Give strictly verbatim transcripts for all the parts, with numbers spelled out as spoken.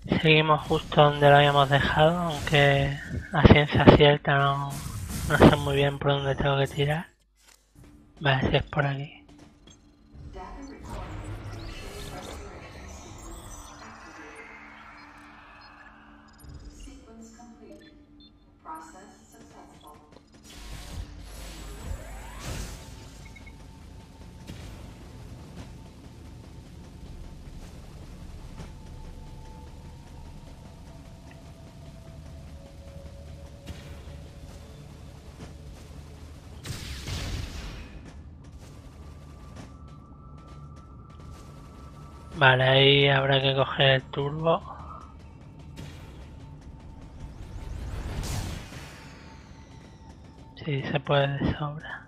Seguimos justo donde lo habíamos dejado, aunque a ciencia cierta no, no sé muy bien por dónde tengo que tirar. Vale, si es por aquí. Vale, ahí habrá que coger el turbo. Sí, se puede de sobra.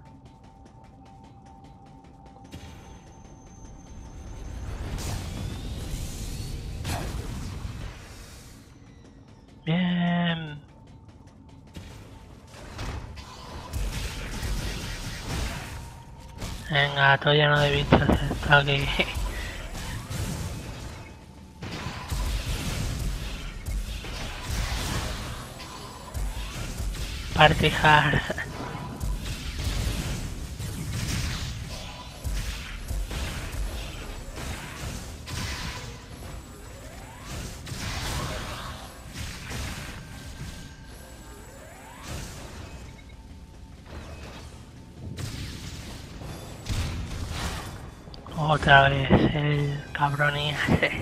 Bien. Venga, todo lleno de bichos esto aquí. Party hard. Otra vez el cabronía este.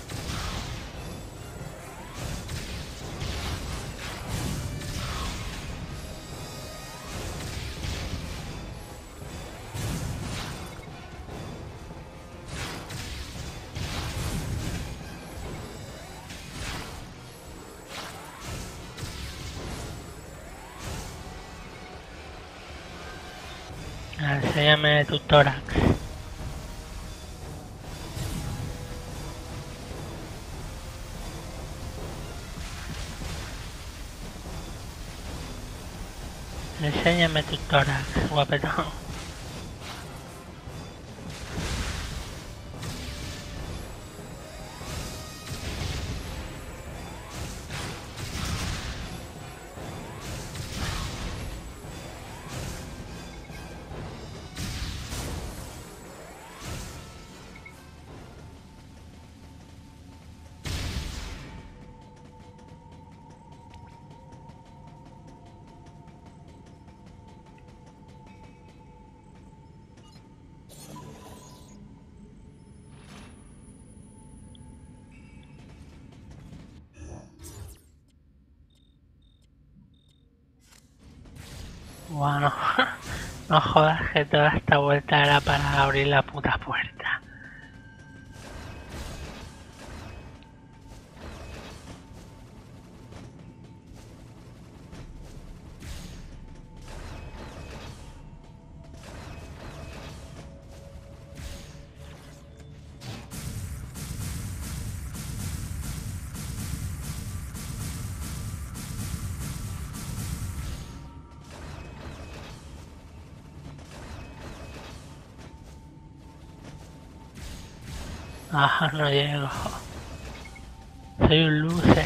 Enséñame tu tórax. Enséñame tu tórax, guapetón. Bueno, no jodas que toda esta vuelta era para abrir la puta puerta. Ajá, no llego. Soy un loser.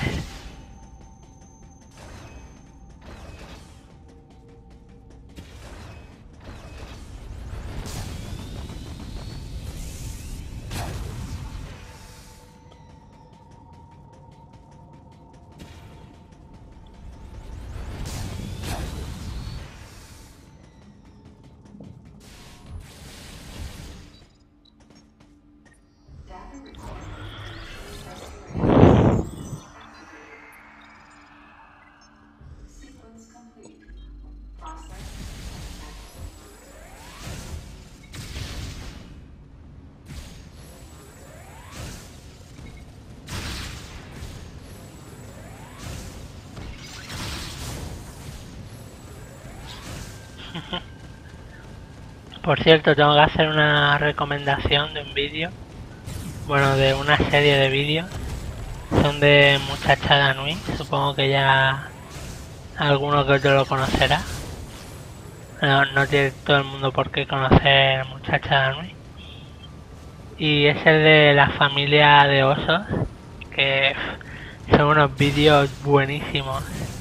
Por cierto, tengo que hacer una recomendación de un vídeo. Bueno, de una serie de vídeos. Son de Muchacha Danui. Supongo que ya alguno que otro lo conocerá. No, no tiene todo el mundo por qué conocer Muchacha Danui. Y es el de la familia de osos. Que Son unos vídeos buenísimos.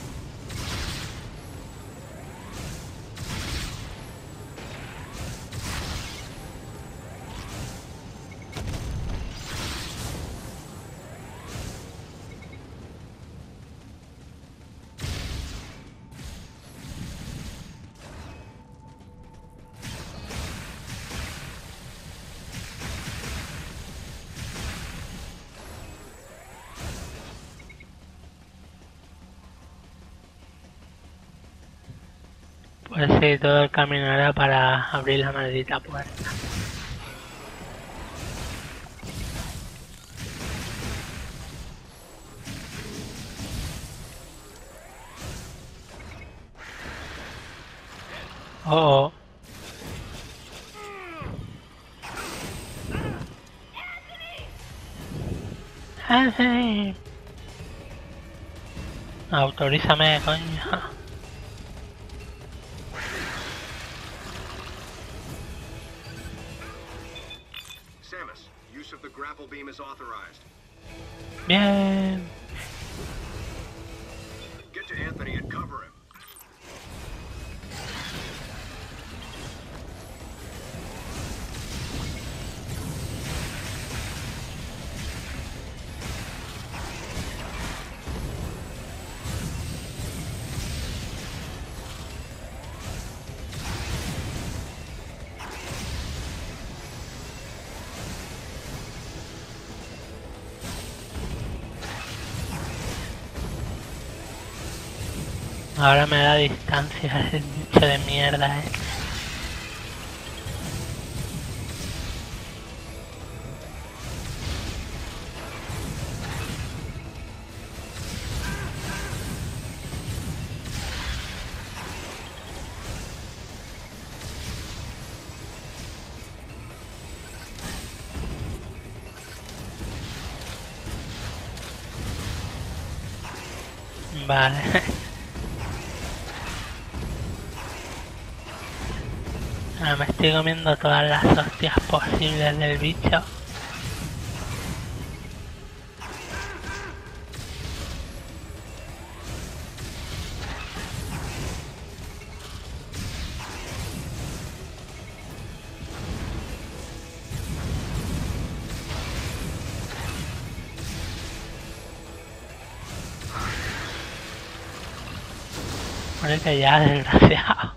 Pues sí, todo el camino era para abrir la maldita puerta. Oh, oh. Anthony. Autorízame, coño. Samus, use of the grapple beam is authorized. Bien. Get to Anthony and cover him. Ahora me da distancia el bicho de mierda, eh. Vale. Ahora me estoy comiendo todas las hostias posibles del bicho. Ponete ya, desgraciado.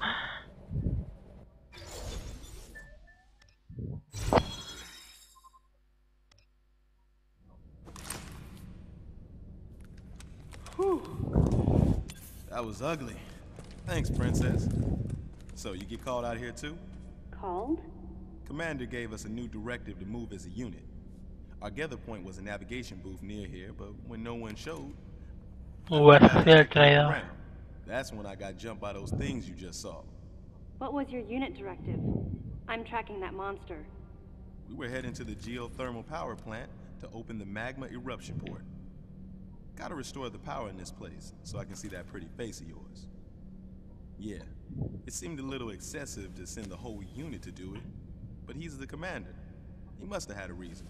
That was ugly. Thanks, Princess. So, you get called out here too? Called? Commander gave us a new directive to move as a unit. Our gather point was a navigation booth near here, but when no one showed, Uh, soy el traidor. around. That's when I got jumped by those things you just saw. What was your unit directive? I'm tracking that monster. We were heading to the geothermal power plant to open the magma eruption port. Gotta restore the power in this place, so I can see that pretty face of yours. Yeah, it seemed a little excessive to send the whole unit to do it, but he's the commander. He must have had a reason.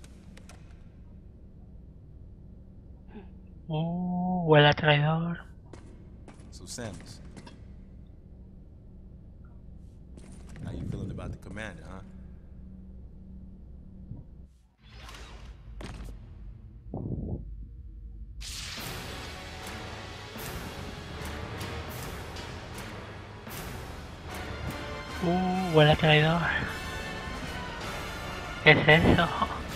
Uh, huele a traidor. So Samus, how you feeling about the commander, huh? Uh, huele a traidor. ¿Qué es eso?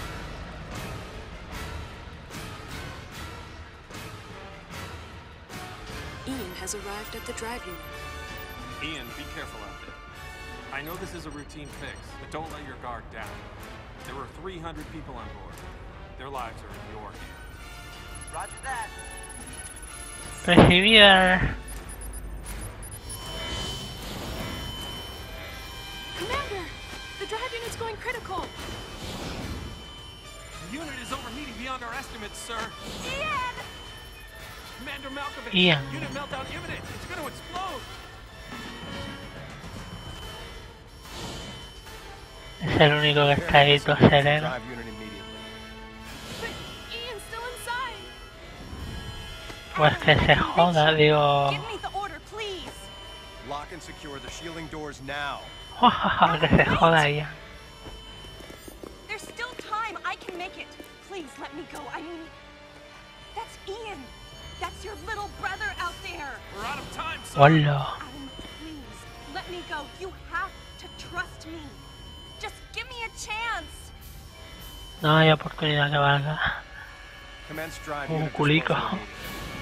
Ian has arrived at the drive unit. Ian, be careful out there. I know this is a routine fix, but don't let your guard down. There were three hundred people on board. Their lives are in your hands. Roger that. Recibida. Commander! The drive unit's going critical! The unit is overheating beyond our estimates, sir. Ian! Commander Malkovich, Ian. unit meltdown imminent. It's going to explode. Es el único que está ahí todo sereno. Drive unit immediately. But Ian's still inside! Pues que se joda, digo. Give me the order, please. Lock and secure the shielding doors now. Que se joda ella. There's still time. I can make it. Please let me go. I mean, that's Ian. That's your little brother out there. We're out of time, sir. Hola. Adam, please let me go. You have to trust me. Just give me a chance. No hay oportunidad que valga. Commence drive Un unit culico. disposal immediately.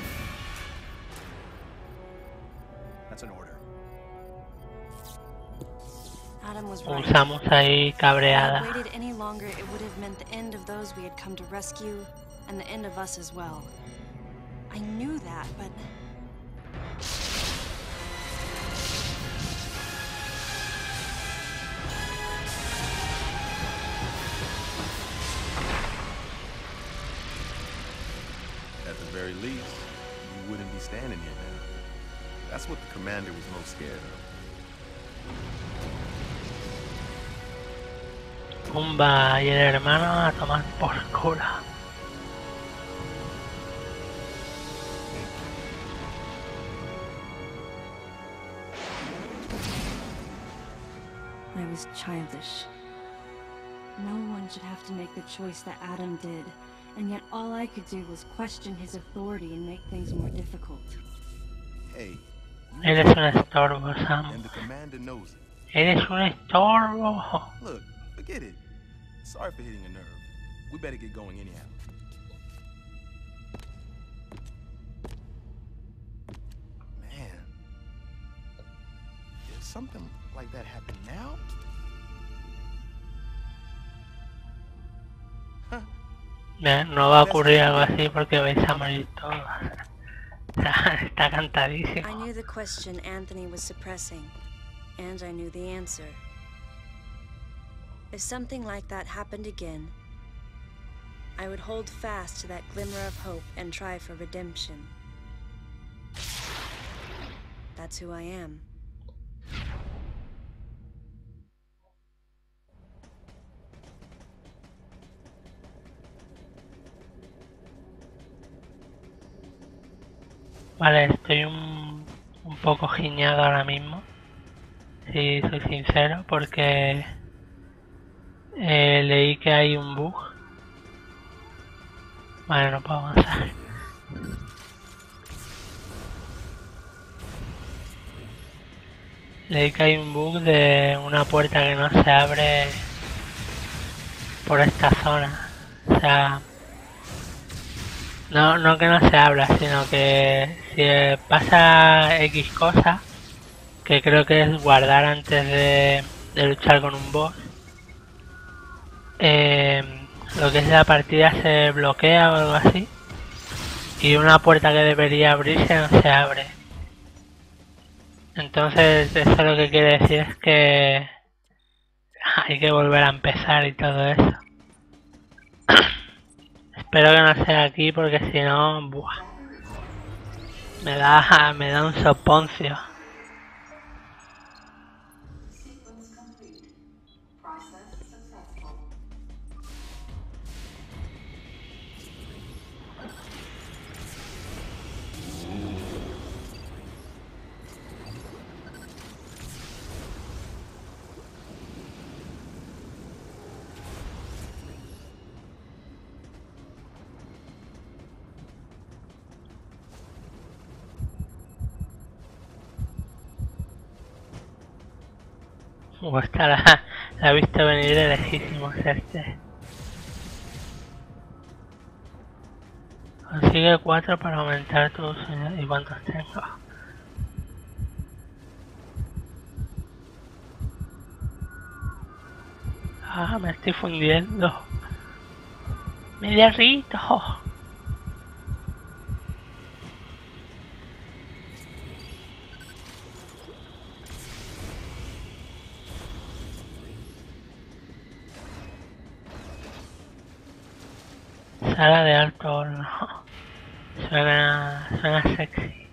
That's an order. Adam was right. Usamos ahí If I cabreada. had waited any longer, it would have meant the end of those we had come to rescue, and the end of us as well. I knew that, but At the very least, you wouldn't be standing here now. That's what the commander was most scared of. Pumba y el hermano a tomar por culo. I was childish. No one should have to make the choice that Adam did, and yet all I could do was question his authority and make things more difficult. Hey, Eres un estorbo, Sam. and the commander knows it. Eres un estorbo. Look, forget it. Sorry for hitting a nerve. We better get going anyhow. Man, did something like that happen now? Huh. No, no va a ocurrir algo así porque vais a morir todos. Está I cantadísimo. knew the question Anthony was suppressing, and I knew the answer. If something like that happened again, I would hold fast to that glimmer of hope and try for redemption. That's who I am. Vale, estoy un, un poco giñado ahora mismo, si soy sincero, porque eh, leí que hay un bug. Vale, no puedo avanzar. Leí que hay un bug de una puerta que no se abre por esta zona. O sea, no, no que no se abra, sino que si pasa X cosa, que creo que es guardar antes de, de luchar con un boss, eh, lo que es la partida se bloquea o algo así, y una puerta que debería abrirse no se abre. Entonces eso lo que quiere decir es que hay que volver a empezar y todo eso. Espero que no sea aquí porque si no, buah, me da, me da un soponcio. Uh, esta la, la he visto venir de lejísimos este. Consigue cuatro para aumentar tus... ¿Y cuántos tengo? Ah, me estoy fundiendo. Me derrito. Sala de alto horno. Suena, suena sexy.